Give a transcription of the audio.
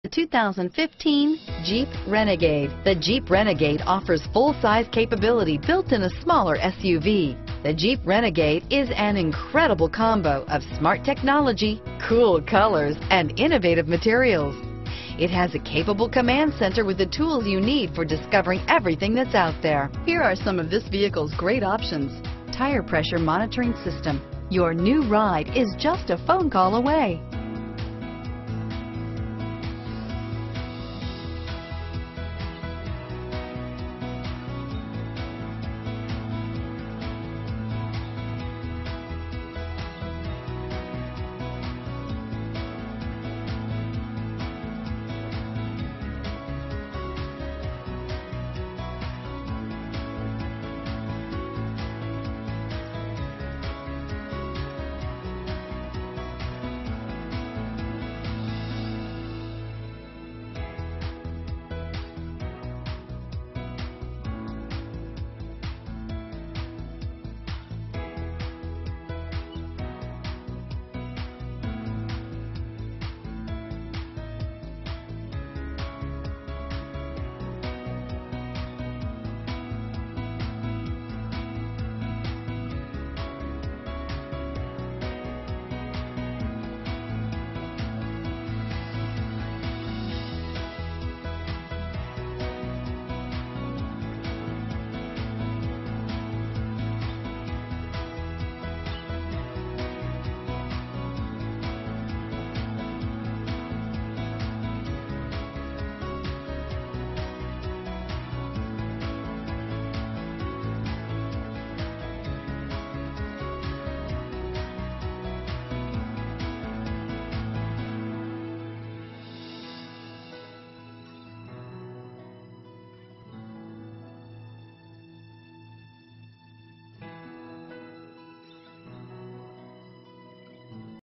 The 2015 Jeep Renegade. The Jeep Renegade offers full-size capability built in a smaller SUV. The Jeep Renegade is an incredible combo of smart technology, cool colors, and innovative materials. It has a capable command center with the tools you need for discovering everything that's out there. Here are some of this vehicle's great options: tire pressure monitoring system. Your new ride is just a phone call away.